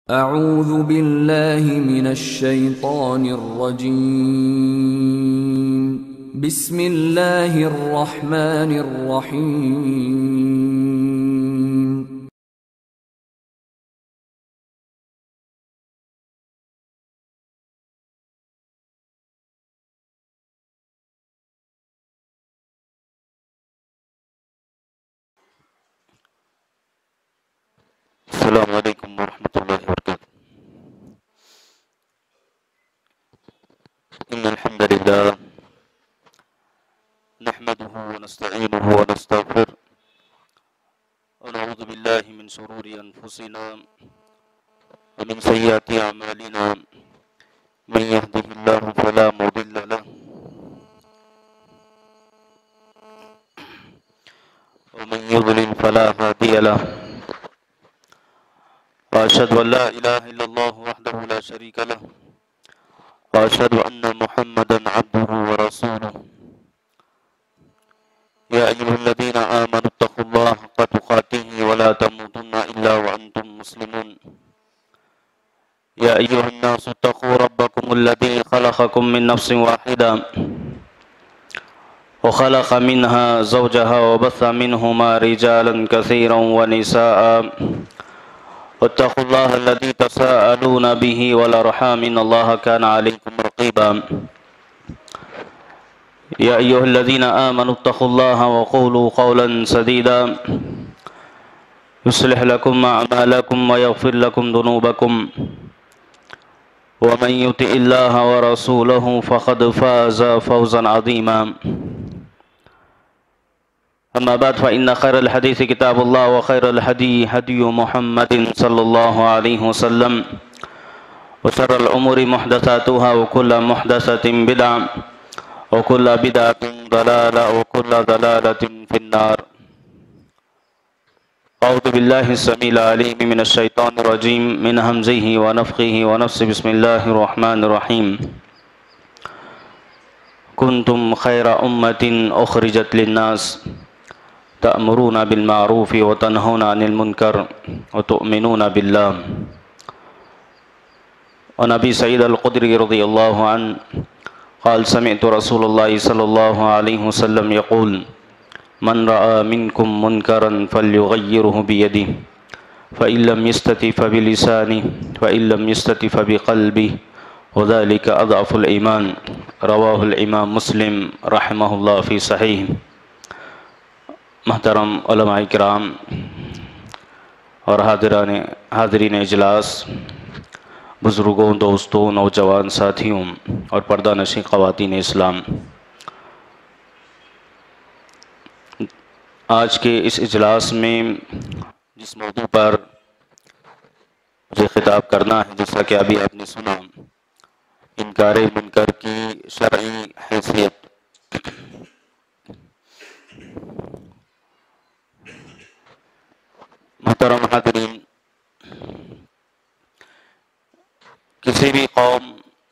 اعوذ باللہ من الشیطان الرجیم بسم اللہ الرحمن الرحیم السلام علیکم ورحمۃ اللہ وبرکاتہ۔ ان الحمد للہ نحمده ونستعینه ونستغفر ونعوذ باللہ من شرور انفسنا ومن سیئات اعمالنا من يهده الله فلا مضل له ومن يضلل فلا هادي له وأشهد أن لا إله إلا الله وحده لا شريك له وأشهد أن محمدا عبده ورسوله يا أيها الذين آمنوا اتقوا الله حق تقاته ولا تموتن إلا وأنتم مسلمون يا أيها الناس اتقوا ربكم الذي خلقكم من نفس واحدة وخلق منها زوجها وبث منهما رجالا كثيرا ونساء واتقوا الله الذي تساءلون به والأرحام إن الله كان عليكم رقيبا يا أيها الذين آمنوا اتقوا الله وقولوا قولا سديدا يصلح لكم أعمالكم ويغفر لكم ذنوبكم ومن يطع الله ورسوله فقد فاز فوزا عظيما أما بعد فإن خير الحديث كتاب الله وخير الهدي هدي محمد صلى الله عليه وسلم وشر الأمور محدثاتها وكل محدثة بدعة وكل بدعة ضلالة وكل ضلالة في النار. أعوذ بالله السميع العليم من الشيطان الرجيم من همزه ونفخه ونفثه بسم الله الرحمن الرحيم. كنتم خير أمة أخرجت للناس تأمرون بالمعروف وتنهون عن المنكر وتؤمنون بالله. وعن أبي سعيد الخدري رضي الله عنه قال سمعت رسول الله صلى الله عليه وسلم يقول من رأى منكم منكرا فليغيره بيده فإن لم يستطع فبلسانه فإن لم يستطع فبقلبه وذلك أضعف الإيمان. رواه الإمام مسلم رحمه الله في صحيح. محترم علماء کرام اور حاضرین اجلاس، بزرگوں، دوستوں، نوجوان ساتھیوں اور پردہ نشین خواتین اسلام، آج کے اس اجلاس میں جس موضوع پر مجھے خطاب کرنا ہے، جیسا کہ ابھی آپ نے سنا، انکار منکر کی شرعی حیثیت. محترم حاضرین، کسی بھی قوم،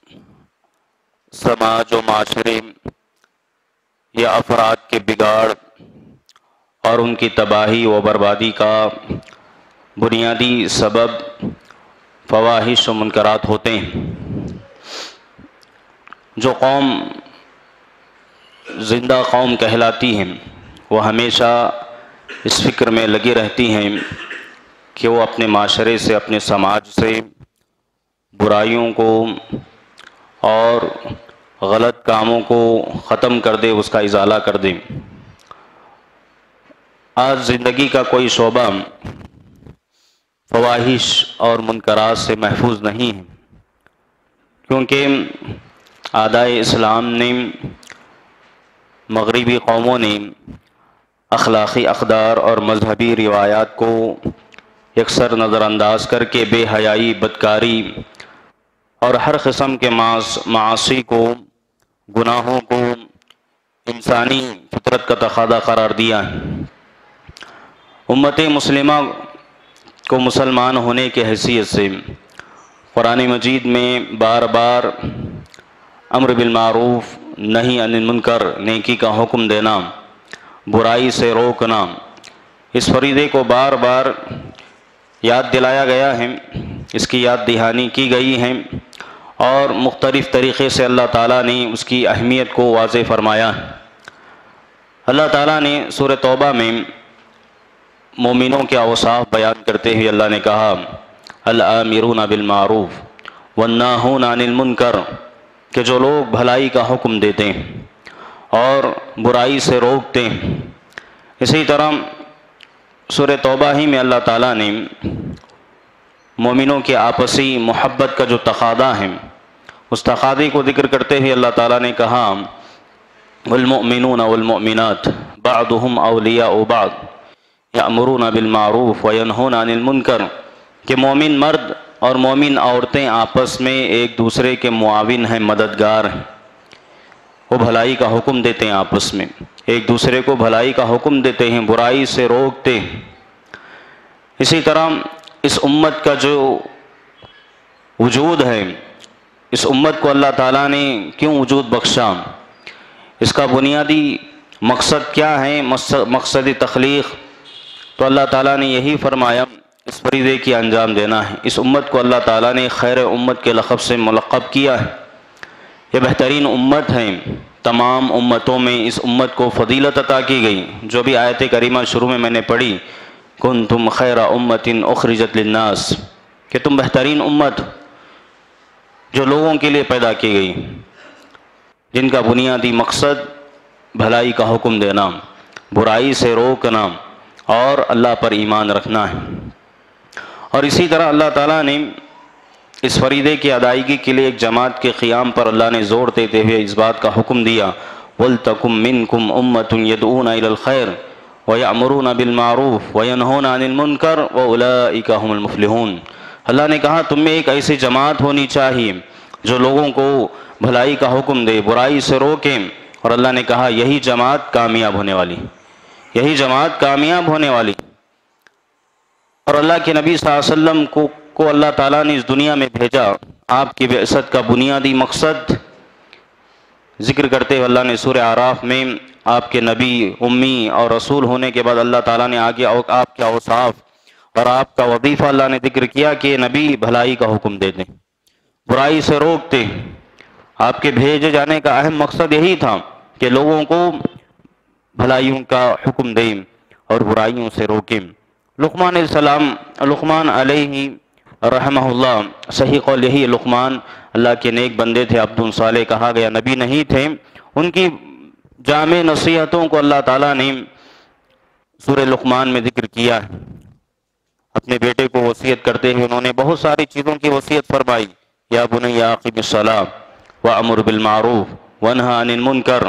سماج و معاشرے یا افراد کے بگاڑ اور ان کی تباہی و بربادی کا بنیادی سبب فواحش و منکرات ہوتے ہیں. جو قوم زندہ قوم کہلاتی ہیں وہ ہمیشہ اس فکر میں لگی رہتی ہیں کہ وہ اپنے معاشرے سے، اپنے سماج سے برائیوں کو اور غلط کاموں کو ختم کر دے، اس کا ازالہ کر دے. آج زندگی کا کوئی شعبہ فواحش اور منکرات سے محفوظ نہیں ہے، کیونکہ اعدائے اسلام نے، مغربی قوموں نے اخلاقی اقدار اور مذہبی روایات کو یکسر نظر انداز کر کے بے حیائی، بدکاری اور ہر قسم کے معاصی کو، گناہوں کو انسانی فطرت کا تقاضا قرار دیا ہے. امت مسلمہ کو مسلمان ہونے کی حیثیت سے قرآن مجید میں بار بار امر بالمعروف، نہی عن المنکر، نیکی کا حکم دینا، برائی سے روکنا، اس فریضے کو بار بار یاد دلایا گیا ہے اس کی یاد دہانی کی گئی ہے اور مختلف طریقے سے اللہ تعالیٰ نے اس کی اہمیت کو واضح فرمایا۔ اللہ تعالیٰ نے سورہ توبہ میں مومنوں کے اوصاف بیان کرتے ہوئے اللہ نے کہا الآمرون بالمعروف والناہون عن المنکر، کہ جو لوگ بھلائی کا حکم دیتے ہیں اور برائی سے روکتے ہیں۔ اسی طرح سورہ توبہ ہی میں اللہ تعالیٰ نے مومنوں کے آپسی محبت کا جو تقاضا ہے اس تقاضے کو ذکر کرتے ہوئے اللہ تعالیٰ نے کہا والمؤمنون والمؤمنات بعضهم اولیاء بعض یأمرون بالمعروف وینہون عن المنکر، کہ مومن مرد اور مومن عورتیں آپس میں ایک دوسرے کے معاون ہیں، مددگار ہیں، وہ بھلائی کا حکم دیتے ہیں، آپس میں ایک دوسرے کو بھلائی کا حکم دیتے ہیں، برائی سے روکتے ہیں۔ اسی طرح اس امت کا جو وجود ہے، اس امت کو اللہ تعالیٰ نے کیوں وجود بخشا، اس کا بنیادی مقصد کیا ہے، مقصد تخلیق، تو اللہ تعالیٰ نے یہی فرمایا اس فریضے کی انجام دینا ہے۔ اس امت کو اللہ تعالیٰ نے خیر امت کے لقب سے ملقب کیا ہے، یہ بہترین امت ہے، تمام امتوں میں اس امت کو فضیلت عطا کی گئی۔ جو بھی آیت کریمہ شروع میں نے پڑھی کنتم خیر امت اخرجت للناس، کہ تم بہترین امت جو لوگوں کے لیے پیدا کی گئی، جن کا بنیادی مقصد بھلائی کا حکم دینا، برائی سے روکنا اور اللہ پر ایمان رکھنا ہے۔ اور اسی طرح اللہ تعالیٰ نے اس فریضے کی ادائیگی کے لیے ایک جماعت کے قیام پر اللہ نے زور دیتے ہوئے اس بات کا حکم دیا وَلْتَكُمْ مِنْكُمْ أُمَّةٌ يَدْعُونَ إِلَى الْخَيْرِ وَيَأْمُرُونَ بِالْمَعْرُوفِ وَيَنْهُونَ عَنِ الْمُنْكَرِ وَأُولَئِكَ هُمُ الْمُفْلِحُونَ۔ اللہ نے کہا تم میں ایک ایسی جماعت ہونی چاہیے جو لوگوں کو بھلائی کا حکم دے، برائی سے روکے، اور اللہ نے کہا یہی جماعت کامیاب ہونے والی، یہی جماعت کامیاب ہونے والی۔ اور اللہ کے نبی صلی اللہ علیہ وسلم کو اللہ تعالیٰ نے اس دنیا میں بھیجا، آپ کی بعثت کا بنیادی مقصد ذکر کرتے ہوئے اللہ نے سورہ اعراف میں آپ کے نبی امی اور رسول ہونے کے بعد اللہ تعالیٰ نے آگے آپ کے اوصاف اور آپ کا وظیفہ اللہ نے ذکر کیا کہ نبی بھلائی کا حکم دیتے، برائی سے روکتے۔ آپ کے بھیجے جانے کا اہم مقصد یہی تھا کہ لوگوں کو بھلائیوں کا حکم دیں اور برائیوں سے روکیں۔ لقمان علیہ رحمہ اللہ، صحیح قول یہی، لقمان اللہ کے نیک بندے تھے، عبد صالح کہا گیا، نبی نہیں تھے۔ ان کی جامع نصیحتوں کو اللہ تعالیٰ نے سورہ لقمان میں ذکر کیا ہے۔ اپنے بیٹے کو وصیت کرتے ہوئے انہوں نے بہت ساری چیزوں کی وصیت فرمائی، یا بنی اقم الصلاۃ وامر بالمعروف وانہی عن المنکر،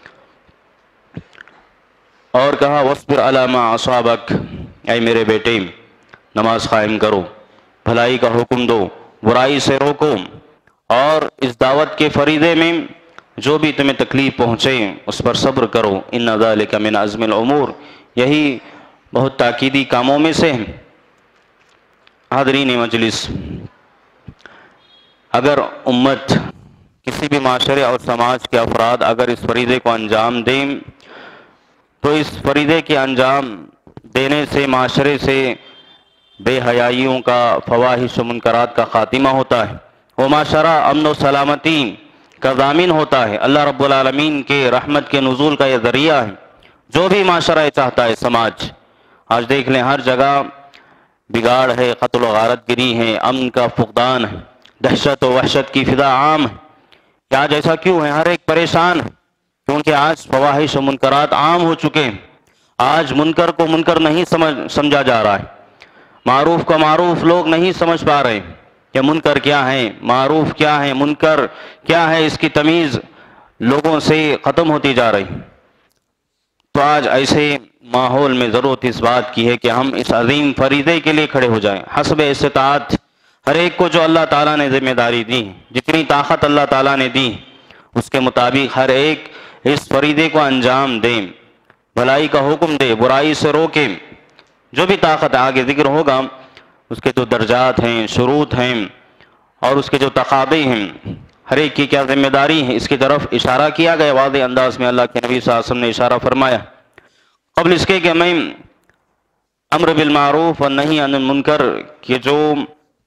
اور کہا واصبر علی ما اصابک، اے میرے بیٹے نماز قائم کرو، بھلائی کا حکم دو، برائی سے روکو، اور اس دعوت کے فریضے میں جو بھی تمہیں تکلیف پہنچے اس پر صبر کرو، ان ذلک من عزم الامور، یہی بہت تاکیدی کاموں میں سے ہیں۔ حاضرین مجلس، اگر امت، کسی بھی معاشرے اور سماج کے افراد اگر اس فریضے کو انجام دیں تو اس فریضے کے انجام دینے سے معاشرے سے بے حیائیوں کا، فواحش و منکرات کا خاتمہ ہوتا ہے، وہ معاشرہ امن و سلامتی کا ضامن ہوتا ہے، اللہ رب العالمین کے رحمت کے نزول کا یہ ذریعہ ہے۔ جو بھی معاشرہ چاہتا ہے، سماج، آج دیکھ لیں ہر جگہ بگاڑ ہے، قتل و غارت گری ہے، امن کا فقدان ہے، دہشت و وحشت کی فضا عام ہے۔ کہ آج ایسا کیوں ہے؟ ہر ایک پریشان ہے، کیونکہ آج فواحش و منکرات عام ہو چکے ہیں۔ آج منکر کو منکر نہیں سمجھا جا رہا ہے، معروف کا معروف لوگ نہیں سمجھ پا رہے کہ منکر کیا ہے، معروف کیا ہے، منکر کیا ہے، اس کی تمیز لوگوں سے ختم ہوتی جا رہی۔ تو آج ایسے ماحول میں ضرورت اس بات کی ہے کہ ہم اس عظیم فریضے کے لیے کھڑے ہو جائیں، حسب استطاعت، ہر ایک کو جو اللہ تعالیٰ نے ذمہ داری دی، جتنی طاقت اللہ تعالیٰ نے دی، اس کے مطابق ہر ایک اس فریضے کو انجام دیں، بھلائی کا حکم دے، برائی سے روکے، جو بھی طاقت آگے ذکر ہوگا، اس کے جو درجات ہیں، شروط ہیں، اور اس کے جو تقاضے ہیں، ہر ایک کی کیا ذمہ داری ہے، اس کی طرف اشارہ کیا گیا واضح انداز میں۔ اللہ کے نبی صلی اللہ علیہ وسلم نے اشارہ فرمایا قبل اس کے کہ میں امر بالمعروف اور نہی عن المنکر کے جو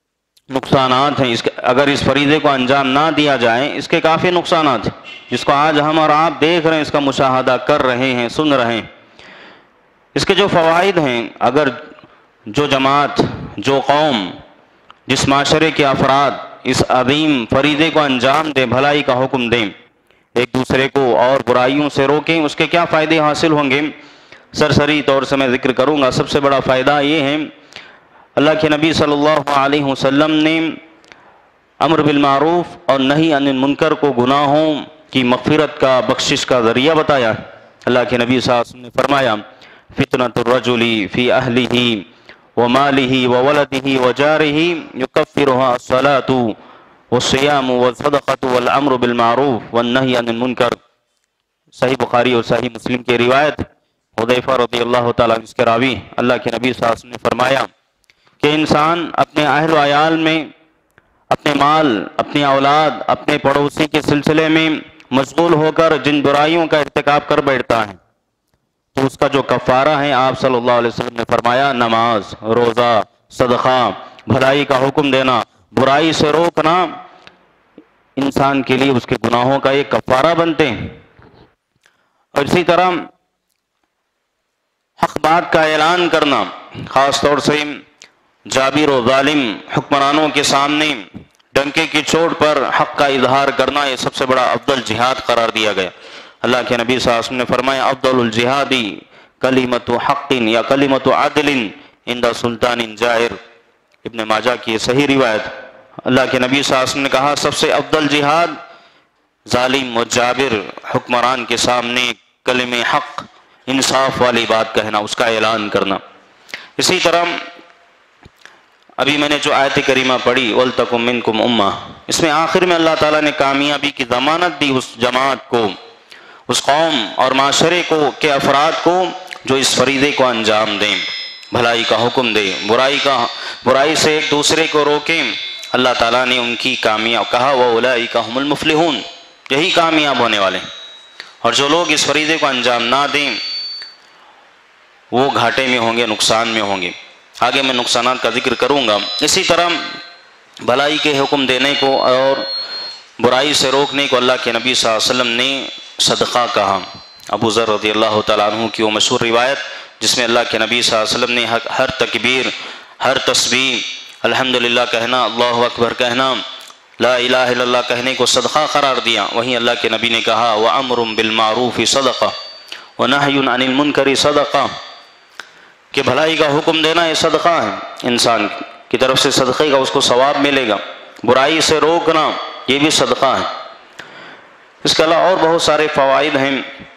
نقصانات ہیں اگر اس فریضے کو انجام نہ دیا جائے، اس کے کافی نقصانات ہیں، جس کو آج ہم اور آپ دیکھ رہے ہیں، اس کا مشاہدہ کر رہے ہیں، سن رہے ہیں۔ اس کے جو فوائد ہیں، اگر جو جماعت، جو قوم، جس معاشرے کے افراد اس عظیم فریضے کو انجام دیں، بھلائی کا حکم دیں، ایک دوسرے کو اور برائیوں سے روکیں، اس کے کیا فائدے حاصل ہوں گے، سرسری طور سے میں ذکر کروں گا۔ سب سے بڑا فائدہ یہ ہے، اللہ کے نبی صلی اللہ علیہ وسلم نے امر بالمعروف اور نہی عن المنکر کو گناہوں کی مغفرت کا، بخشش کا ذریعہ بتایا۔ اللہ کے نبی صلی اللہ علیہ وسلم نے فرمایا، فتنۃ الرجل فی اہلہ ومالہ وولدہ وجارہ یکفرھا الصلاۃ والصیام والصدقۃ والامر بالمعروف والنہی عن المنکر۔ صحیح بخاری اور صحیح مسلم کی روایت، حذیفہ رضی اللہ تعالیٰ عنہ اس کے راوی، اللہ کے نبی صلی اللہ علیہ وسلم نے فرمایا کہ انسان اپنے اہل و عیال میں، اپنے مال، اپنی اولاد، اپنے پڑوسی کے سلسلے میں مشغول ہو کر جن برائیوں کا ارتکاب کر بیٹھتا ہے تو اس کا جو کفارہ ہے، آپ صلی اللہ علیہ وسلم نے فرمایا، نماز، روزہ، صدقہ، بھلائی کا حکم دینا، برائی سے روکنا، انسان کے لیے اس کے گناہوں کا ایک کفارہ بنتے ہیں۔ اور اسی طرح حق بات کا اعلان کرنا، خاص طور سے جابر و ظالم حکمرانوں کے سامنے ڈنکے کی چوٹ پر حق کا اظہار کرنا، یہ سب سے بڑا افضل جہاد قرار دیا گیا۔ اللہ کے نبی صلی اللہ علیہ وسلم نے فرمایا، افضل الجہاد کلمۃ حق یا کلمۃ عدل عند سلطان جائر۔ ابن ماجہ کی یہ صحیح روایت۔ اللہ کے نبی صلی اللہ علیہ وسلم نے کہا، سب سے افضل جہاد ظالم و جابر حکمران کے سامنے کلمہ حق، انصاف والی بات کہنا، اس کا اعلان کرنا۔ اسی طرح ابھی میں نے جو آیت کریمہ پڑھی، وَلْتَكُمْ مِنْكُمْ أُمَّةٌ، اس میں آخر میں اللہ تعالیٰ نے کامیابی کی ضمانت دی اس جماعت کو، اس قوم اور معاشرے کو، کہ افراد کو جو اس فریضے کو انجام دیں، بھلائی کا حکم دیں، برائی سے ایک دوسرے کو روکیں۔ اللہ تعالیٰ نے ان کی کامیاب کہا، وَأُولَئِكَ هُمُ الْمُفْلِحُونَ، یہی کامیاب ہونے والے ہیں۔ اور جو لوگ اس فریضے کو انجام نہ دیں وہ گھاٹے میں ہوں گے، نقصان میں ہوں گے۔ آگے میں نقصانات کا ذکر کروں گا۔ اسی طرح بھلائی کے حکم دینے کو اور برائی سے روکنے کو اللہ کے نبی صلی اللہ علیہ وسلم نے صدقہ کہا۔ ابو ذر رضی اللہ تعالیٰ عنہ کی وہ مشہور روایت جس میں اللہ کے نبی صلی اللہ علیہ وسلم نے ہر تکبیر، ہر تسبیح، الحمدللہ کہنا، اللہ اکبر کہنا، لا الہ الا اللہ کہنے کو صدقہ قرار دیا۔ وہیں اللہ کے نبی نے کہا، وَأَمْرٌ بِالْمَعْرُوفِ صَدَقَةٌ وَنَهْيٌ عَنِ الْمُنْكَرِ صَدَقَةٌ، کہ بھلائی کا حکم دینا یہ صدقہ ہے، انسان کی طرف سے صدقے کا اس کو ثواب ملے گا۔ برائی سے روکنا یہ بھی صدقہ ہے۔ اس کے علاوہ اور بہت سارے فوائد ہیں۔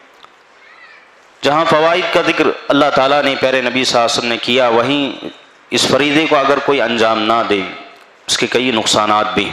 جہاں فوائد کا ذکر اللہ تعالیٰ نے پیارے نبی صلی اللہ علیہ وسلم نے کیا، وہیں اس فریضے کو اگر کوئی انجام نہ دے اس کے کئی نقصانات بھی،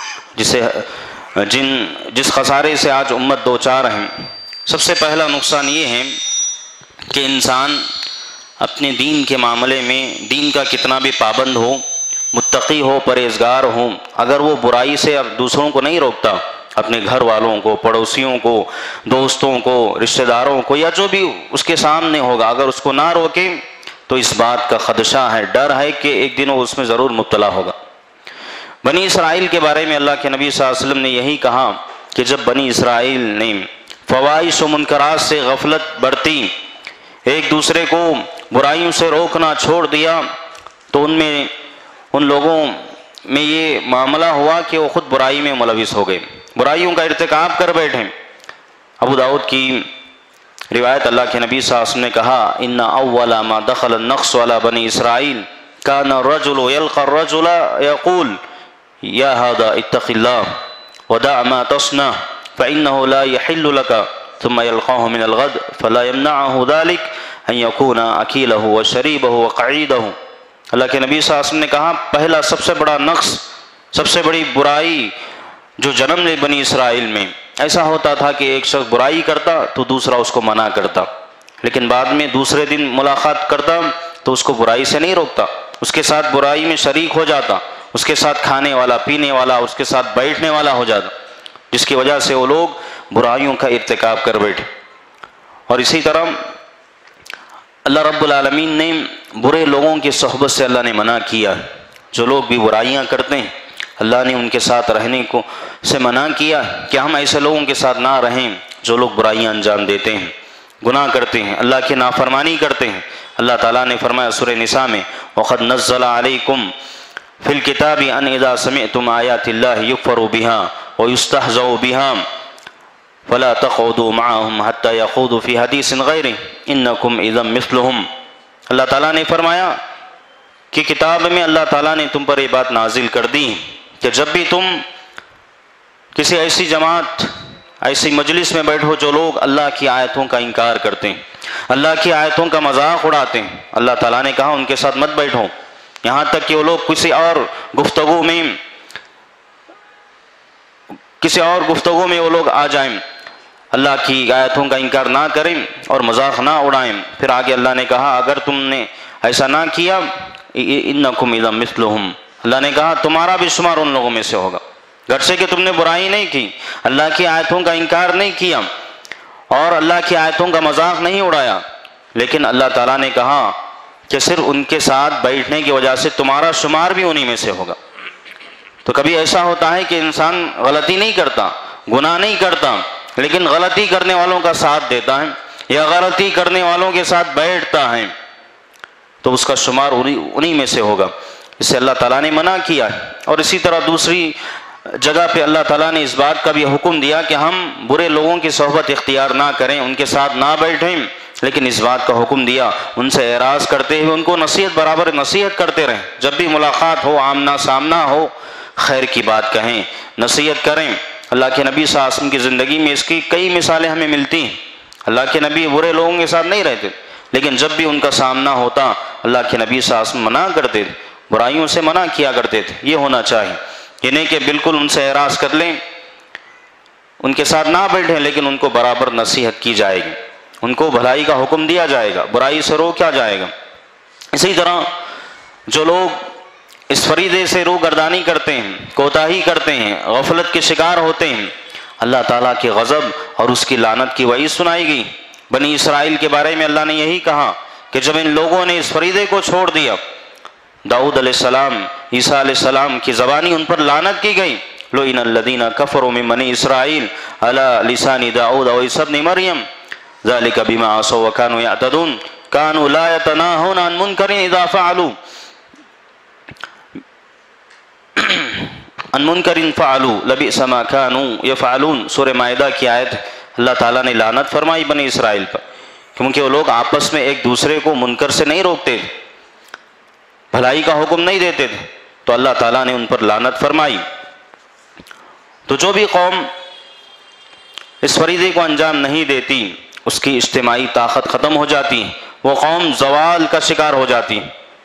جس خسارے سے آج امت دوچار ہیں۔ سب سے پہلا نقصان یہ ہے کہ انسان اپنے دین کے معاملے میں، دین کا کتنا بھی پابند ہو، متقی ہو، پرہیزگار ہو، اگر وہ برائی سے اب دوسروں کو نہیں روکتا، اپنے گھر والوں کو، پڑوسیوں کو، دوستوں کو، رشتہ داروں کو، یا جو بھی اس کے سامنے ہوگا، اگر اس کو نہ روکے تو اس بات کا خدشہ ہے، ڈر ہے کہ ایک دن وہ اس میں ضرور مبتلا ہوگا۔ بنی اسرائیل کے بارے میں اللہ کے نبی صلی اللہ علیہ وسلم نے یہی کہا کہ جب بنی اسرائیل نے فواحش و منکرات سے غفلت برتی، ایک دوسرے کو برائیوں سے روکنا چھوڑ دیا، تو ان لوگوں میں یہ معاملہ ہوا کہ وہ خود برائی میں ملوث ہو گئے، برائیوں کا ارتکاب کر بیٹھے۔ ابو داؤد کی روایت، اللہ کے نبی صلی اللہ علیہ وسلم نے کہا، ان اول ما دخل النقص على بنی اسرائیل كان الرجل يلقى الرجل يقول يا هذا اتق الله ودع ما تصنع فإنه لا يحل لك ثم يلقاه من الغد فلا يمنعه ذلك ان يكون اكيله وشريبه وقعيده۔ اللہ کے نبی صلی اللہ علیہ وسلم نے کہا، پہلا سب سے بڑا نقص، سب سے بڑی برائی جو جنم لے بنی اسرائیل میں، ایسا ہوتا تھا کہ ایک شخص برائی کرتا تو دوسرا اس کو منع کرتا، لیکن بعد میں دوسرے دن ملاقات کرتا تو اس کو برائی سے نہیں روکتا، اس کے ساتھ برائی میں شریک ہو جاتا، اس کے ساتھ کھانے والا، پینے والا، اس کے ساتھ بیٹھنے والا ہو جاتا، جس کی وجہ سے وہ لوگ برائیوں کا ارتکاب کر بیٹھے۔ اور اسی طرح اللہ رب العالمین نے برے لوگوں کی صحبت سے اللہ نے منع کیا، جو لوگ بھی برائیاں کرتے ہیں اللہ نے ان کے ساتھ رہنے کو سے منع کیا کہ ہم ایسے لوگوں کے ساتھ نہ رہیں جو لوگ برائیاں انجام دیتے ہیں، گناہ کرتے ہیں، اللہ کی نافرمانی کرتے ہیں۔ اللہ تعالیٰ نے فرمایا سورہ نساء میں وَقَدْ نَزَّلَ عَلَيْكُمْ فِي الْكِتَابِ أَنْ إِذَا سَمِعْتُمْ آيَاتِ اللَّهِ يُكْفَرُ بِهَا وَيُسْتَهْزَأُ بِهَا فَلَا تَقْعُدُوا مَعَهُمْ حَتَّى يَخُوضُوا فِي حَدِيثٍ غَيْرِهِ إِنَّكُمْ إِذًا مِثْلُهُمْ۔ اللہ تعالیٰ نے فرمایا کہ کتاب میں اللہ تعالیٰ نے تم پر یہ بات نازل کر دی کہ جب بھی تم کسی ایسی جماعت، ایسی مجلس میں بیٹھو جو لوگ اللہ کی آیتوں کا انکار کرتے ہیں، اللہ کی آیتوں کا مذاق اڑاتے ہیں، اللہ تعالیٰ نے کہا ان کے ساتھ مت بیٹھو یہاں تک کہ وہ لوگ کسی اور گفتگو میں وہ لوگ آ جائیں، اللہ کی آیتوں کا انکار نہ کریں اور مذاق نہ اڑائیں۔ پھر آگے اللہ نے کہا اگر تم نے ایسا نہ کیا انکم اذا مثلہم، اللہ نے کہا تمہارا بھی شمار ان لوگوں میں سے ہوگا، گرچہ کہ تم نے برائی نہیں کی، اللہ کی آیتوں کا انکار نہیں کیا اور اللہ کی آیتوں کا مذاق نہیں اڑایا، لیکن اللہ تعالیٰ نے کہا کہ صرف ان کے ساتھ بیٹھنے کی وجہ سے تمہارا شمار بھی انہی میں سے ہوگا۔ تو کبھی ایسا ہوتا ہے کہ انسان غلطی نہیں کرتا، گناہ نہیں کرتا، لیکن غلطی کرنے والوں کا ساتھ دیتا ہے یا غلطی کرنے والوں کے ساتھ بیٹھتا ہے تو اس کا شمار انہی میں سے ہوگا۔ اس سے اللہ تعالیٰ نے منع کیا ہے۔ اور اسی طرح دوسری جگہ پہ اللہ تعالیٰ نے اس بات کا بھی حکم دیا کہ ہم برے لوگوں کی صحبت اختیار نہ کریں، ان کے ساتھ نہ بیٹھیں، لیکن اس بات کا حکم دیا ان سے اعراض کرتے ہوئے ان کو نصیحت برابر نصیحت کرتے رہیں، جب بھی ملاقات ہو، آمنا سامنا ہو، خیر کی بات کہیں، نصیحت کریں۔ اللہ کے نبی صلی اللہ علیہ وسلم کی زندگی میں اس کی کئی مثالیں ہمیں ملتی ہیں۔ اللہ کے نبی برے لوگوں کے ساتھ نہیں رہتے، لیکن جب بھی ان کا سامنا ہوتا اللہ کے نبی صلی اللہ علیہ وسلم منع کرتے تھے، برائیوں سے منع کیا کرتے تھے۔ یہ ہونا چاہیے، یہ نہیں کہ بالکل ان سے اعراض کر لیں، ان کے ساتھ نہ بیٹھیں، لیکن ان کو برابر نصیحت کی جائے گی، ان کو بھلائی کا حکم دیا جائے گا، برائی سے روکا جائے گا۔ اسی طرح جو لوگ اس فریضے سے روگردانی کرتے ہیں، کوتاہی کرتے ہیں، غفلت کے شکار ہوتے ہیں، اللہ تعالیٰ کے غضب اور اس کی لعنت کی وعید سنائی گئی۔ بنی اسرائیل کے بارے میں اللہ نے یہی کہا کہ جب ان لوگوں نے اس فریضے کو چھوڑ دیا، داؤد علیہ السلام، عیسیٰ علیہ السلام کی زبانی ان پر لعنت کی گئی، لعن الذین کفروا من بنی اسرائیل علی لسان داؤد وعیسی ابن مریم ذلک بما عصوا وکانوا یعتدون کانوا لا یتناہون عن منکر اذا فعلوا ان منکر فعلوا لبئس ما كانوا يفعلون۔ سورہ مائدہ کی آیت، اللہ تعالیٰ نے لعنت فرمائی بنی اسرائیل پر، کیونکہ وہ لوگ آپس میں ایک دوسرے کو منکر سے نہیں روکتے تھے، بھلائی کا حکم نہیں دیتے تھے، تو اللہ تعالیٰ نے ان پر لعنت فرمائی۔ تو جو بھی قوم اس فریضے کو انجام نہیں دیتی اس کی اجتماعی طاقت ختم ہو جاتی، وہ قوم زوال کا شکار ہو جاتی۔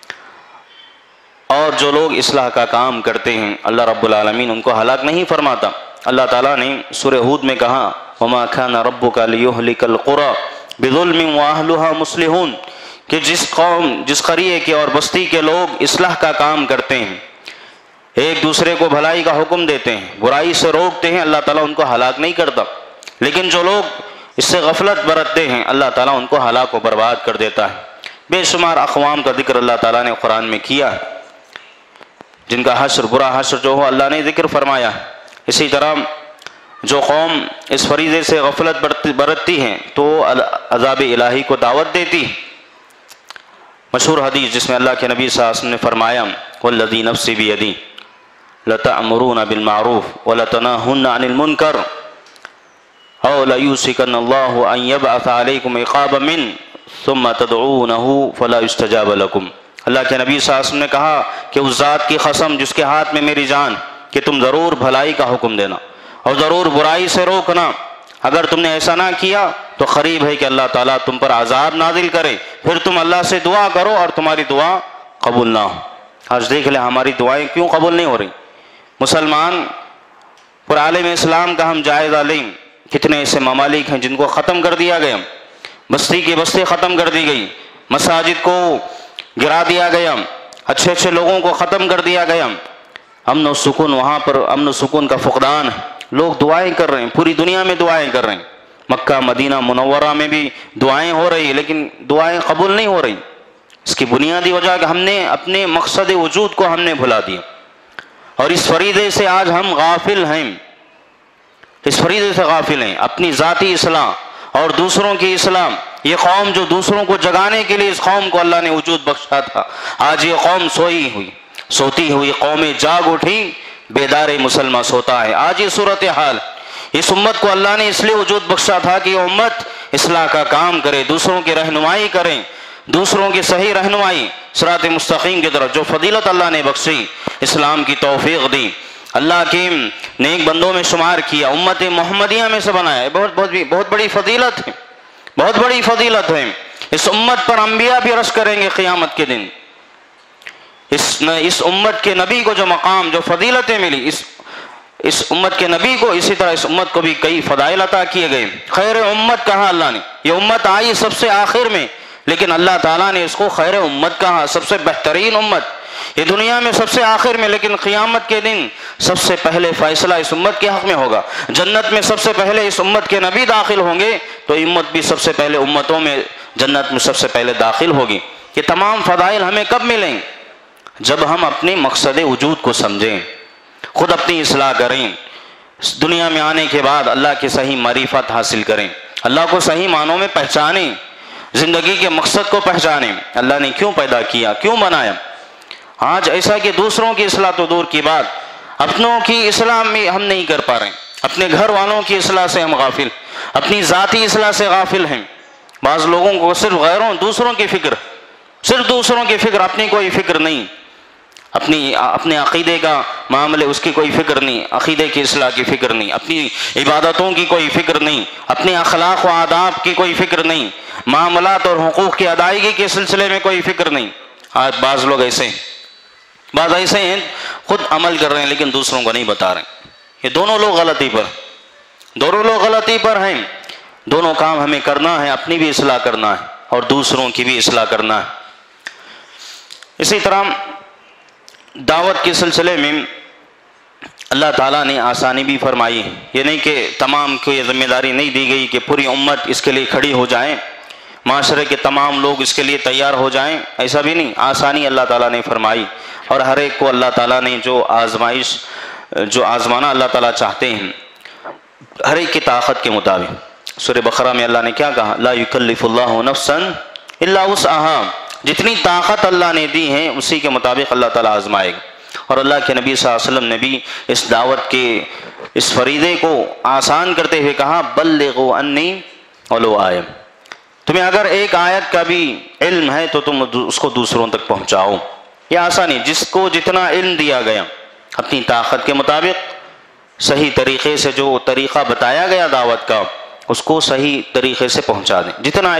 اور جو لوگ اصلاح کا کام کرتے ہیں اللہ رب العالمین ان کو ہلاک نہیں فرماتا۔ اللہ تعالیٰ نے سورہ ہود میں کہا وَمَا كَانَ رَبُّكَ لِيُهْلِكَ الْقُرَى بِظُلْمٍ وَأَهْلُهَا مُصْلِحُونَ، کہ جس قریے کے اور بستی کے لوگ اصلاح کا کام کرتے ہیں، ایک دوسرے کو بھلائی کا حکم دیتے ہیں، برائی سے روکتے ہیں، اللہ تعالیٰ ان کو ہلاک نہیں کرتا، لیکن جو لوگ اس سے غفلت برتتے ہیں اللہ تعالیٰ ان کو ہلاک و برباد کر دیتا ہے۔ بے شمار اقوام کا ذکر اللہ تعالیٰ نے قرآن میں کیا ہے جن کا حشر، برا حشر جو ہو اللہ نے ذکر فرمایا ہے۔ اسی طرح جو قوم اس فریضے سے غفلت برتتی ہیں تو عذاب الہی کو دعوت دیتی۔ مشہور حدیث جس میں اللہ کے نبی صلی اللہ علیہ وسلم نے فرمایا والذی نفسی بیدی لتأمرون بالمعروف ولتناہون عن المنکر او لیوشکن اللہ ان یبعث علیکم عقابا من ثم تدعونہ فلا یستجاب لکم۔ اللہ کے نبی صلی اللہ علیہ وسلم نے کہا کہ اس ذات کی قسم جس کے ہاتھ میں میری جان کہ تم ضرور بھلائی کا حکم دینا اور ضرور برائی سے روکنا، اگر تم نے ایسا نہ کیا تو قریب ہے کہ اللہ تعالیٰ تم پر عذاب نازل کرے، پھر تم اللہ سے دعا کرو اور تمہاری دعا قبول نہ ہو۔ آج دیکھ لیں ہماری دعائیں کیوں قبول نہیں ہو رہی۔ مسلمان پر عالم اسلام کا ہم جائزہ لیں، کتنے ایسے ممالک ہیں جن کو ختم کر دیا گیا، بستی کی بستی ختم کر دی گئی، مساجد کو گرا دیا گیا، اچھے اچھے لوگوں کو ختم کر دیا گیا، امن و سکون، وہاں پر امن و سکون کا فقدان ہے۔ لوگ دعائیں کر رہے ہیں، پوری دنیا میں دعائیں کر رہے ہیں، مکہ مدینہ منورہ میں بھی دعائیں ہو رہی لیکن دعائیں قبول نہیں ہو رہی۔ اس کی بنیادی وجہ کہ ہم نے اپنے مقصد وجود کو ہم نے بھلا دیا، اور اس فریضے سے آج ہم غافل ہیں، اس فریضے سے غافل ہیں۔ اپنی ذاتی اصلاح اور دوسروں کی اصلاح، یہ قوم جو دوسروں کو جگانے کے لیے اس قوم کو اللہ نے وجود بخشا تھا، آج یہ قوم سوتی ہوئی قوم جاگ اٹھی، بیدار مسلمان سوتا ہے۔ آج یہ صورتحال، اس امت کو اللہ نے اس لیے وجود بخشا تھا کہ یہ امت اصلاح کا کام کرے، دوسروں کی رہنمائی کرے، دوسروں کی صحیح رہنمائی صراط مستقیم کی طرف۔ جو فضیلت اللہ نے بخشی، اسلام کی توفیق دی، اللہ کے نیک بندوں میں شمار کیا، امت محمدیہ میں سے بنایا، بہت بڑی فضیلت ہے، بہت بڑی فضیلت ہے۔ اس امت پر انبیاء بھی رشک کریں گے قیامت کے دن۔ اس امت کے نبی کو جو مقام، جو فضیلتیں ملی، اس امت کے نبی کو، اسی طرح اس امت کو بھی کئی فضائل عطا کیے گئے۔ خیر امت کہا اللہ نے، یہ امت آئی سب سے آخر میں، لیکن اللہ تعالیٰ نے اس کو خیر امت کہا، سب سے بہترین امت۔ یہ دنیا میں سب سے آخر میں، لیکن قیامت کے دن سب سے پہلے فیصلہ اس امت کے حق میں ہوگا۔ جنت میں سب سے پہلے اس امت کے نبی داخل ہوں گے، تو امت بھی سب سے پہلے امتوں میں جنت میں سب سے پہلے داخل ہوگی۔ یہ تمام فضائل ہمیں کب ملیں؟ جب ہم اپنے مقصد وجود کو سمجھیں، خود اپنی اصلاح کریں، دنیا میں آنے کے بعد اللہ کی صحیح معرفت حاصل کریں، اللہ کو صحیح معنوں میں پہچانیں، زندگی کے مقصد کو پہچانیں، اللہ نے کیوں پیدا کیا، کیوں بنایا۔ آج ایسا کہ دوسروں کی اصلاح تو دور کی بات، اپنوں کی اصلاح میں ہم نہیں کر پا رہے ہیں، اپنے گھر والوں کی اصلاح سے ہم غافل، اپنی ذاتی اصلاح سے غافل ہیں۔ بعض لوگوں کو صرف دوسروں کی فکر، صرف دوسروں کی فکر، اپنی کوئی فکر نہیں، اپنے عقیدے کا معاملے اس کی کوئی فکر نہیں، عقیدے کی اصلاح کی فکر نہیں، اپنی عبادتوں کی کوئی فکر نہیں، اپنے اخلاق و آداب کی کوئی فکر نہیں، معاملات اور حقوق کی ادائیگی کے سلسلے میں کوئی فکر نہیں۔ آج بعض لوگ ایسے ہیں، خود عمل کر رہے ہیں لیکن دوسروں کو نہیں بتا رہے ہیں۔ یہ دونوں لوگ غلطی پر ہیں۔ دونوں کام ہمیں کرنا ہے، اپنی بھی اصلاح کرنا ہے اور دوسروں کی بھی اصلاح کرنا ہے۔ اسی طرح دعوت کے سلسلے میں اللہ تعالیٰ نے آسانی بھی فرمائی ہے، یہ نہیں کہ تمام کو یہ ذمہ داری نہیں دی گئی کہ پوری امت اس کے لیے کھڑی ہو جائیں، معاشرے کے تمام لوگ اس کے لیے تیار ہو جائیں، ایسا بھی نہیں، آسانی اللہ تعالیٰ نے فرمائی، اور ہر ایک کو اللہ تعالیٰ نے جو آزمانا اللہ تعالیٰ چاہتے ہیں، ہر ایک کی طاقت کے مطابق۔ سورہ بقرہ میں اللہ نے کیا کہا؟ لا یکلف اللہ نفسا الا وسعها، جتنی طاقت اللہ نے دی ہے اسی کے مطابق اللہ تعالیٰ آزمائے گا۔ اور اللہ کے نبی صلی اللہ علیہ وسلم نے بھی اس دعوت کے اس فریضے کو آسان کرتے ہوئے کہا بلغوا انی ولو آیہ، تمہیں اگر ایک آیت کا بھی علم ہے تو تم اس کو دوسروں تک پہنچاؤ۔ یہ آسانی، جس کو جتنا علم دیا گیا اپنی طاقت کے مطابق صحیح طریقے سے جو طریقہ بتایا گیا دعوت کا اس کو صحیح طریقے سے پہنچا دیں۔ جتنا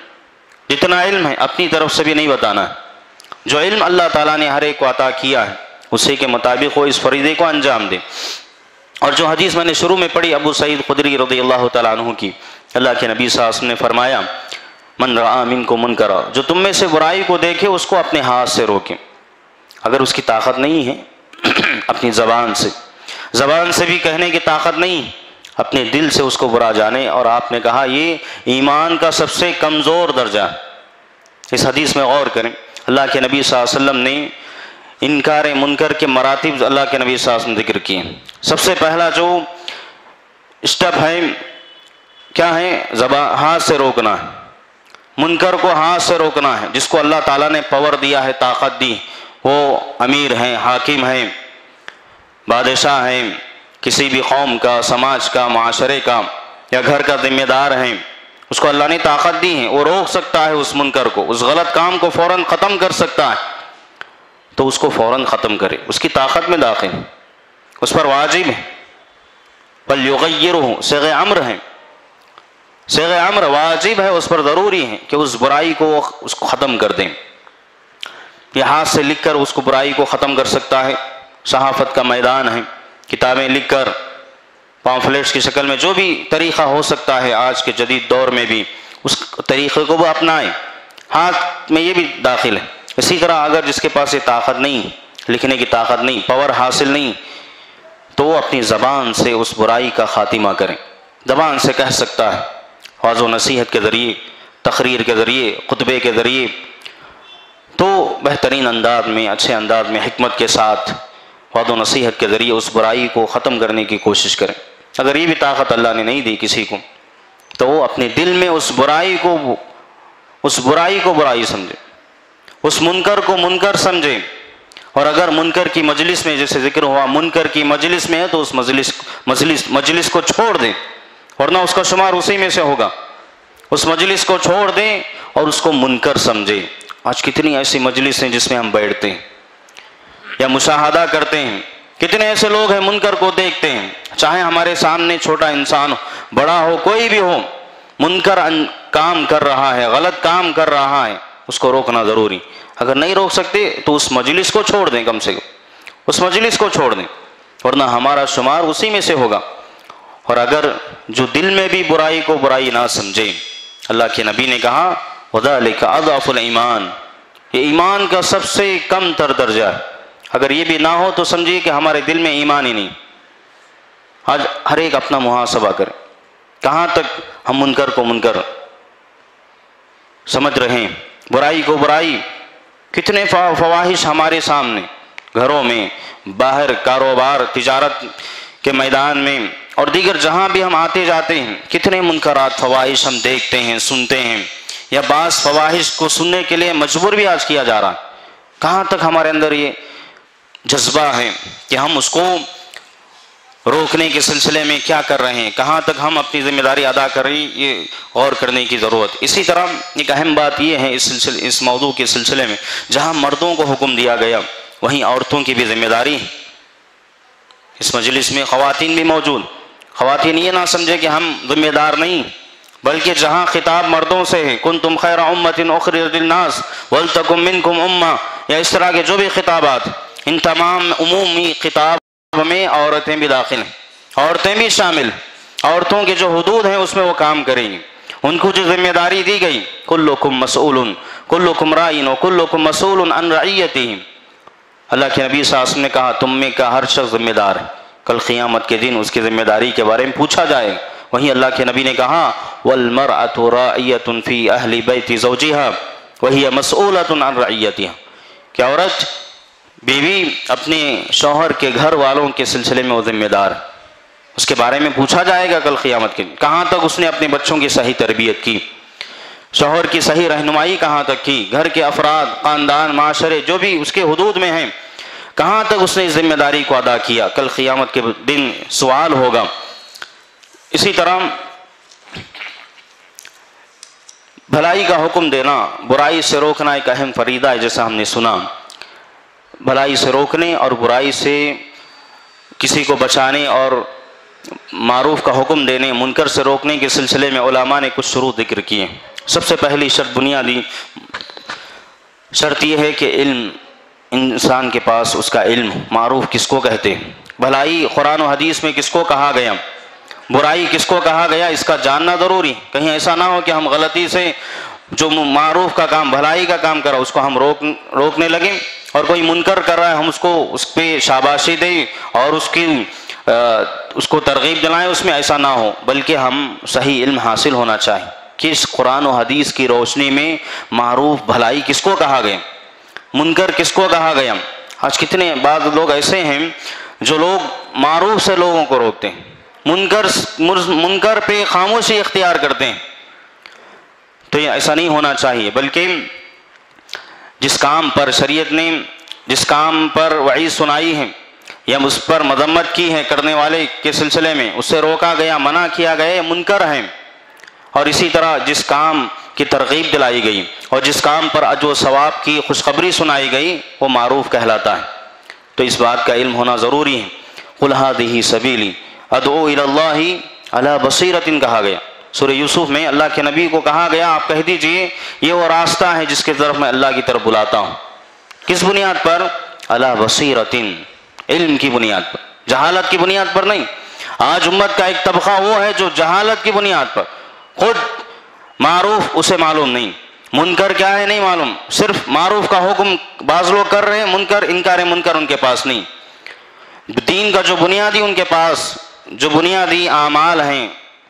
علم ہے اپنی طرف سے بھی نہیں بتانا ہے، جو علم اللہ تعالیٰ نے ہر ایک کو عطا کیا ہے اسی کے مطابق وہ اس فریضے کو انجام دے۔ اور جو حدیث میں نے شروع میں پڑھی ابو سعید خدری رضی اللہ تعالیٰ عنہ کی، اللہ کے نبی صلی اللہ علیہ وسلم نے فرمایا من رعا منکم منکرا، جو تم میں سے برائی کو دیکھے اس کو اپنے ہاتھ سے روکے۔ اگر اس کی طاقت نہیں ہے اپنی زبان سے بھی کہنے کی طاقت نہیں، اپنے دل سے اس کو برا جانے۔ اور آپ نے کہا یہ ایمان کا سب سے کمزور درجہ، اس حدیث میں غور کریں۔ اللہ کے نبی صلی اللہ علیہ وسلم نے انکار منکر کے مراتب اللہ کے نبی صلی اللہ علیہ وسلم ذکر کیے۔ سب سے پہلا جو اسٹیپ ہے کیا ہے؟ ہاتھ سے روکنا ہے، منکر کو ہاتھ سے روکنا ہے۔ جس کو اللہ تعالیٰ نے پاور دیا ہے، طاقت دی، وہ امیر ہیں، حاکم ہیں، بادشاہ ہیں، کسی بھی قوم کا، سماج کا، معاشرے کا یا گھر کا ذمہ دار ہیں، اس کو اللہ نے طاقت دی ہے، وہ روک سکتا ہے اس منکر کو، اس غلط کام کو فوراً ختم کر سکتا ہے، تو اس کو فوراً ختم کرے، اس کی طاقت میں داخل ہے، اس پر واجب ہے۔ فَلْيُغَيِّرْهُ صيغہ امر ہے، صيغہ امر واجب ہے، اس پر ضروری ہے کہ اس برائی کو اس کو ختم کر دیں۔ یہ ہاتھ سے لکھ کر اس کو برائی کو ختم کر سکتا ہے، صحافت کا میدان ہے، کتابیں لکھ کر، پامفلیٹس کی شکل میں، جو بھی طریقہ ہو سکتا ہے آج کے جدید دور میں بھی اس طریقے کو وہ اپنائیں، ہاتھ میں یہ بھی داخل ہے۔ اسی طرح اگر جس کے پاس یہ طاقت نہیں، لکھنے کی طاقت نہیں، پاور حاصل نہیں، تو وہ اپنی زبان سے اس برائی کا خاتمہ کریں۔ زبان سے کہہ سکتا ہے، واعظ و نصیحت کے ذریعے، تقریر کے ذریعے، خطبے کے ذریعے، تو بہترین انداز میں، اچھے انداز میں، حکمت کے ساتھ وعد و نصیحت کے ذریعے اس برائی کو ختم کرنے کی کوشش کریں۔ اگر یہ بھی طاقت اللہ نے نہیں دی کسی کو تو وہ اپنے دل میں اس برائی کو برائی سمجھے، اس منکر کو منکر سمجھے، اور اگر منکر کی مجلس میں، جیسے ذکر ہوا منکر کی مجلس میں ہے تو اس مجلس کو چھوڑ دیں، ورنہ اس کا شمار اسی میں سے ہوگا۔ اس مجلس کو چھوڑ دیں اور اس کو منکر سمجھے۔ آج کتنی ایسی مجلس ہیں جس میں ہم بیٹھتے ہیں یا مشاہدہ کرتے ہیں، کتنے ایسے لوگ ہیں منکر کو دیکھتے ہیں، چاہے ہمارے سامنے چھوٹا انسان ہو، بڑا ہو، کوئی بھی ہو، منکر کام کر رہا ہے، غلط کام کر رہا ہے، اس کو روکنا ضروری۔ اگر نہیں روک سکتے تو اس مجلس کو چھوڑ دیں، کم سے کم اس مجلس کو چھوڑ دیں، ورنہ ہمارا شمار اسی میں سے ہوگا۔ اور اگر جو دل میں بھی برائی کو برائی نہ سمجھے، اللہ کے نبی نے کہا وَذَلِكَ أَضْعَفُ الْإِيمَانِ، یہ ایمان کا سب سے کم تر درجہ ہے۔ اگر یہ بھی نہ ہو تو سمجھیے کہ ہمارے دل میں ایمان ہی نہیں۔ آج ہر ایک اپنا محاسبہ کرے، کہاں تک ہم منکر کو منکر سمجھ رہے ہیں، برائی کو برائی۔ کتنے فواحش ہمارے سامنے، گھروں میں، باہر، کاروبار، تجارت کے میدان میں اور دیگر جہاں بھی ہم آتے جاتے ہیں، کتنے منکرات، فواحش ہم دیکھتے ہیں، سنتے ہیں، یا بعض فواحش کو سننے کے لیے مجبور بھی آج کیا جا رہا ہے۔ کہاں تک ہمارے اندر یہ جذبہ ہے کہ ہم اس کو روکنے کے سلسلے میں کیا کر رہے ہیں، کہاں تک ہم اپنی ذمہ داری ادا کر رہے ہیں، یہ غور کرنے کی ضرورت۔ اسی طرح ایک اہم بات یہ ہے اس موضوع کے سلسلے میں، جہاں مردوں کو حکم دیا گیا وہیں عورتوں کی بھی ذمہ داری ہے۔ اس مجلس میں خواتین بھی موجود، خواتین یہ نہ سمجھے کہ ہم ذمہ دار نہیں، بلکہ جہاں خطاب مردوں سے ہے، کنتم خیر امۃ اخرجت للناس ولتکن منکم امہ، یا اس طرح کے جو بھی خطابات، ان تمام عمومی خطاب میں عورتیں بھی داخل ہیں، عورتیں بھی شامل، عورتوں کے جو حدود ہیں اس میں وہ کام کریں گی۔ ان کو جو ذمہ داری دی گئی، کلکم مسئول کلکم راعٍ وکلکم مسئول عن رعیتہ، اللہ کے نبی صلی اللہ علیہ وسلم نے کہا تم میں کا ہر شخص ذمہ دار ہے، کل قیامت کے دن اس کی ذمہ داری کے بارے میں پوچھا جائے۔ وہیں اللہ کے نبی نے کہا والمرأة راعیۃ فی اہل بیت زوجہا وہی مسئولۃ عن رعیتہا، کہ عورت، بیوی اپنے شوہر کے گھر والوں کے سلسلے میں وہ ذمہ دار، اس کے بارے میں پوچھا جائے گا کل قیامت کے دن۔ کہاں تک اس نے اپنے بچوں کی صحیح تربیت کی، شوہر کی صحیح رہنمائی کہاں تک کی، گھر کے افراد، خاندان، معاشرے جو بھی اس کے حدود میں ہیں، کہاں تک اس نے اس ذمہ داری کو ادا کیا، کل قیامت کے دن سوال ہوگا۔ اسی طرح بھلائی کا حکم دینا، برائی سے روکنا ایک اہم فریضہ ہے، جیسا ہم نے سنا۔ بھلائی سے روکنے اور برائی سے کسی کو بچانے اور معروف کا حکم دینے، منکر سے روکنے کے سلسلے میں علماء نے کچھ شروط ذکر کیے۔ سب سے پہلی شرط، بنیادی شرط یہ ہے کہ علم، انسان کے پاس اس کا علم، معروف کس کو کہتے ہیں، بھلائی قرآن و حدیث میں کس کو کہا گیا، برائی کس کو کہا گیا، اس کا جاننا ضروری۔ کہیں ایسا نہ ہو کہ ہم غلطی سے جو معروف کا کام، بھلائی کا کام کر رہا اس کو ہم روکنے لگیں، اور کوئی منکر کر رہا ہے ہم اس پہ شاباشی دیں اور اس کو ترغیب دلائیں، اس میں ایسا نہ ہو، بلکہ ہم صحیح علم حاصل ہونا چاہیے کہ اس قرآن و حدیث کی روشنی میں معروف، بھلائی کس کو کہا گیا، منکر کس کو کہا گیا۔ آج کتنے بعض لوگ ایسے ہیں جو لوگ معروف سے لوگوں کو روکتے ہیں، منکر پہ خاموشی اختیار کرتے ہیں۔ تو یہ ایسا نہیں ہونا چاہیے، بلکہ جس کام پر شریعت نے، جس کام پر وعید سنائی ہے یا اس پر مذمت کی ہے کرنے والے کے سلسلے میں، اس سے روکا گیا، منع کیا گیا، یہ منکر ہے۔ اور اسی طرح جس کام کی ترغیب دلائی گئی اور جس کام پر اجر و ثواب کی خوشخبری سنائی گئی، وہ معروف کہلاتا ہے۔ تو اس بات کا علم ہونا ضروری ہے۔ قُلْ هَٰذِهِ سَبِيلِي أَدْعُو إِلَى اللَّهِ عَلَىٰ بَصِيرَةٍ کہا گیا۔ سورہ یوسف میں اللہ کے نبی کو کہا گیا آپ کہہ دیجئے یہ وہ راستہ ہے جس کے طرف میں اللہ کی طرف بلاتا ہوں۔ کس بنیاد پر؟ عَلَىٰ بَصِيرَةٍ، علم کی بنیاد پر، جہالت کی بنیاد پر نہیں۔ آج امت کا ایک طبقہ وہ ہے جو جہالت کی بنیاد پر، خود معروف اسے معلوم نہیں، منکر کیا ہے نہیں معلوم، صرف معروف کا حکم بعض لوگ کر رہے ہیں، منکر، انکار منکر ان کے پاس نہیں۔ دین کا جو بنیادی ان کے پاس جو بنیادی اعمال ہیں،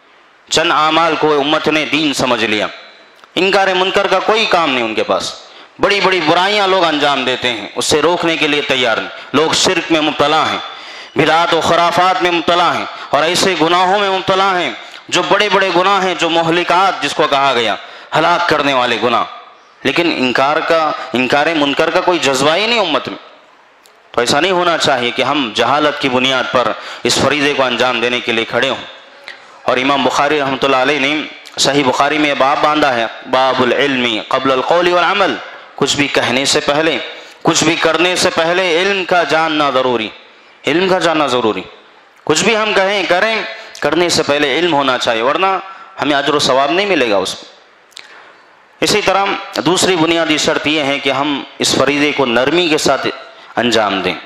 چند اعمال کو امت نے دین سمجھ لیا، انکار منکر کا کوئی کام نہیں ان کے پاس، بڑی بڑی برائیاں لوگ انجام دیتے ہیں، اس سے روکنے کے لیے تیار نہیں۔ لوگ شرک میں مبتلا ہیں، بدعات و خرافات میں مبتلا ہیں، اور ایسے گناہوں میں مبتلا ہیں جو بڑے بڑے گناہ ہیں، جو مہلکات جس کو کہا گیا، ہلاک کرنے والے گناہ، لیکن انکار منکر کا کوئی جذبہ ہی نہیں امت میں۔ تو ایسا نہیں ہونا چاہیے کہ ہم جہالت کی بنیاد پر اس فریضے کو انجام دینے کے لیے کھڑے ہوں۔ اور امام بخاری رحمۃ اللہ علیہ نے صحیح بخاری میں باب باندھا ہے، باب العلم قبل القول والعمل، کچھ بھی کہنے سے پہلے، کچھ بھی کرنے سے پہلے علم کا جاننا ضروری، علم کا جاننا ضروری۔ کچھ بھی ہم کہیں کریں، کرنے سے پہلے علم ہونا چاہیے، ورنہ ہمیں اجر و ثواب نہیں ملے گا اس میں۔ اسی طرح دوسری بنیادی شرط یہ ہے کہ ہم اس فریضے کو نرمی کے ساتھ انجام دیں۔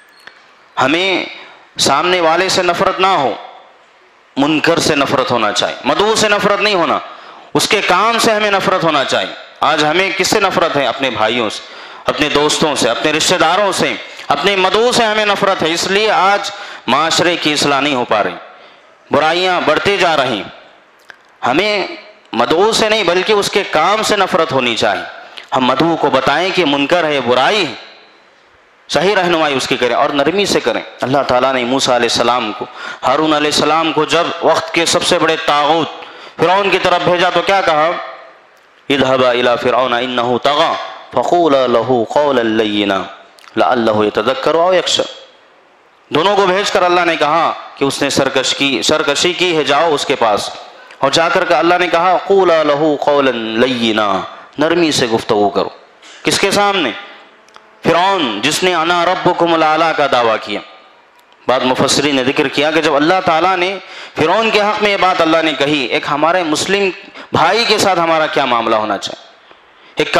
ہمیں سامنے والے سے نفرت نہ ہو، منکر سے نفرت ہونا چاہیے، مدعو سے نفرت نہیں ہونا، اس کے کام سے ہمیں نفرت ہونا چاہیے۔ آج ہمیں کس سے نفرت ہے؟ اپنے بھائیوں سے، اپنے دوستوں سے، اپنے رشتہ داروں سے، اپنے مدعو سے ہمیں نفرت ہے۔ اس لیے آج معاشرے کی اصلاح نہیں ہو پا رہی، برائیاں بڑھتی جا رہی۔ ہمیں مدعو سے نہیں بلکہ اس کے کام سے نفرت ہونی چاہیے۔ ہم مدعو کو بتائیں کہ منکر ہے، برائی ہے، صحیح رہنمائی اس کی کریں اور نرمی سے کریں۔ اللہ تعالیٰ نے موسیٰ علیہ السلام کو، ہارون علیہ السلام کو جب وقت کے سب سے بڑے طاغوت فرعون کی طرف بھیجا تو کیا کہا؟ اذهبا الى فرعون انه طغى فقولا له قولا لینا لعلہ یتذکر او یخشی۔ دونوں کو بھیج کر اللہ نے کہا کہ اس نے سرکشی کی ہے، جاؤ اس کے پاس، اور جا کر کے اللہ نے کہا قولا له قولا لینا، نرمی سے گفتگو کرو۔ کس کے سامنے؟ فرعون، جس نے انا ربکم الاعلی کا دعویٰ کیا۔ بعد مفسرین نے ذکر کیا کہ جب اللہ تعالیٰ نے فرعون کے حق میں یہ بات اللہ نے کہی، ایک ہمارے مسلم بھائی کے ساتھ ہمارا کیا معاملہ ہونا چاہیے؟ ایک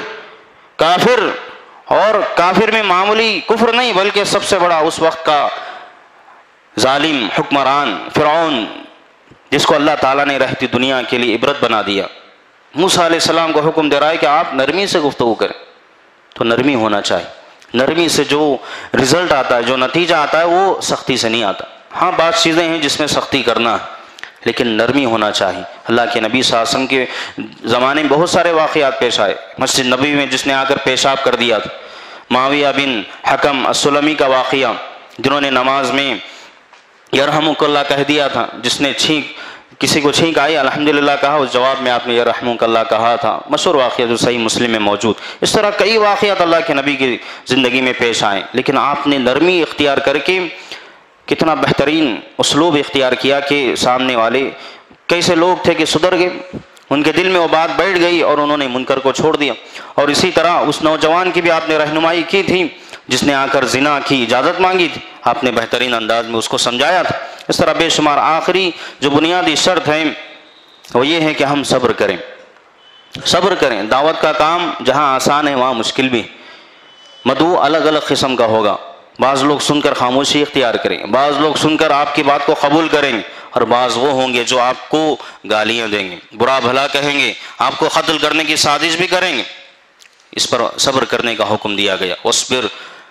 کافر اور کافر میں معمولی کفر نہیں بلکہ سب سے بڑا اس وقت کا ظالم حکمران فرعون، جس کو اللہ تعالیٰ نے رہتی دنیا کے لیے عبرت بنا دیا، موسیٰ علیہ السلام کو حکم دے رہا ہے کہ آپ نرمی سے گفتگو کریں۔ تو نرمی ہونا چاہیے۔ نرمی سے جو رزلٹ آتا ہے، جو نتیجہ آتا ہے، وہ سختی سے نہیں آتا۔ ہاں بعض چیزیں ہیں جس میں سختی کرنا ہے، لیکن نرمی ہونا چاہیے۔ اللہ کے نبی صلی اللہ علیہ وسلم کے زمانے میں بہت سارے واقعات پیش آئے۔ مسجد نبوی میں جس نے آ کر پیشاب کر دیا تھا، معاویہ بن حکم السلمی کا واقعہ، جنہوں نے نماز میں یرحمک اللہ کہہ دیا تھا، جس نے کسی کو چھینک آئی الحمدللہ کہا، اس جواب میں آپ نے یرحمک اللہ کہا تھا، مشہور واقعہ جو صحیح مسلم میں موجود۔ اس طرح کئی واقعات اللہ کے نبی کی زندگی میں پیش آئے، لیکن آپ نے نرمی اختیار کر کے کتنا بہترین اسلوب اختیار کیا کہ سامنے والے کیسے لوگ تھے کہ سدھر گئے، ان کے دل میں وہ بات بیٹھ گئی اور انہوں نے منکر کو چھوڑ دیا۔ اور اسی طرح اس نوجوان کی بھی آپ نے رہنمائی کی تھی جس نے آ کر زنا کی اجازت مانگی تھی، آپ نے بہترین انداز میں اس کو سمجھایا تھا۔ اس طرح بے شمار آخری جو بنیادی شرط ہے وہ یہ ہے کہ ہم صبر کریں۔ دعوت کا کام جہاں آسان ہے وہاں مشکل بھی، مدعو الگ الگ قسم کا ہوگا۔ بعض لوگ سن کر خاموشی اختیار کریں گے، بعض لوگ سن کر آپ کی بات کو قبول کریں گے، اور بعض وہ ہوں گے جو آپ کو گالیاں دیں گے، برا بھلا کہیں گے، آپ کو قتل کرنے کی سازش بھی کریں گے۔ اس پر صبر کرنے کا حکم دیا گیا۔ وَاصْبِرْ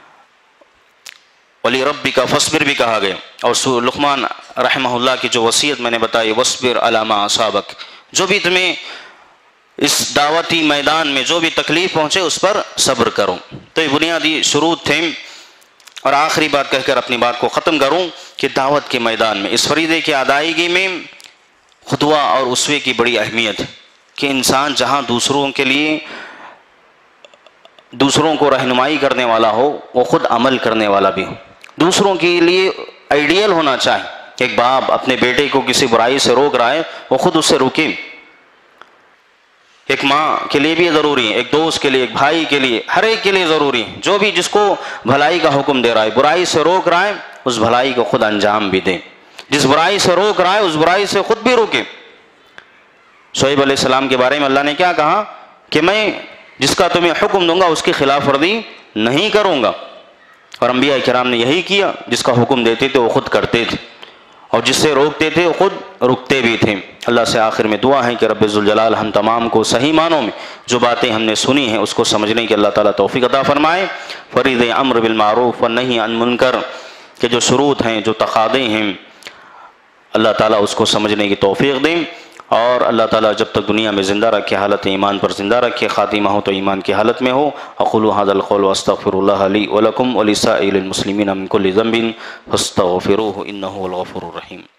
وَلِرَبِّكَ فَاصْبِرْ بھی کہا گیا۔ اور سورہ لقمان رحمہ اللہ کی جو وصیت میں نے بتائی، وَاصْبِرْ عَلَىٰ مَا أَصَابَكَ، جو بھی تمہیں اس دعوتی میدان میں جو بھی تکلیف پہنچے اس پر صبر کرو۔ تو یہ بنیادی شروط تھے۔ اور آخری بات کہہ کر اپنی بات کو ختم کروں کہ دعوت کے میدان میں اس فریضے کی ادائیگی میں قدوہ اور اسوے کی بڑی اہمیت ہے کہ انسان جہاں دوسروں کو رہنمائی کرنے والا ہو، وہ خود عمل کرنے والا بھی ہو۔ دوسروں کے لیے آئیڈیل ہونا چاہیے۔ ایک باپ اپنے بیٹے کو کسی برائی سے روک رہا ہے، وہ خود اس سے روکے۔ ایک ماں کے لیے بھی ضروری ہے، ایک دوست کے لیے، ایک بھائی کے لیے، ہر ایک کے لیے ضروری ہے۔ جو بھی جس کو بھلائی کا حکم دے رہا ہے، برائی سے روک رہا ہے، اس بھلائی کو خود انجام بھی دے۔ جس برائی سے روک رہا ہے اس برائی سے خود بھی روکے۔ شعیب علیہ السلام کے بارے میں اللہ نے کیا کہا کہ میں جس کا تمہیں حکم دوں گا اس کی خلاف ورزی نہیں کروں گا۔ اور انبیاء کرام نے یہی کیا، جس کا حکم دیتے تھے وہ خود کرتے تھے، اور جس سے روکتے تھے وہ خود رکتے بھی تھے۔ اللہ سے آخر میں دعا ہے کہ رب ذوالجلال ہم تمام کو صحیح معنوں میں جو باتیں ہم نے سنی ہیں اس کو سمجھنے کی اللہ تعالیٰ توفیق عطا فرمائے۔ فریضہ امر بالمعروف والنہی عن منکر کے جو شروط ہیں، جو تقاضے ہیں، اللہ تعالیٰ اس کو سمجھنے کی توفیق دیں، اور اللہ تعالیٰ جب تک دنیا میں زندہ رکھے حالت ایمان پر زندہ رکھے، خاتمہ ہو تو ایمان کی حالت میں ہو۔ اقول ھذا القول واستغفر اللہ لی ولکم ولسائر المسلمین من کل ذنب فاستغفروہ انہ هو الغفور الرحیم۔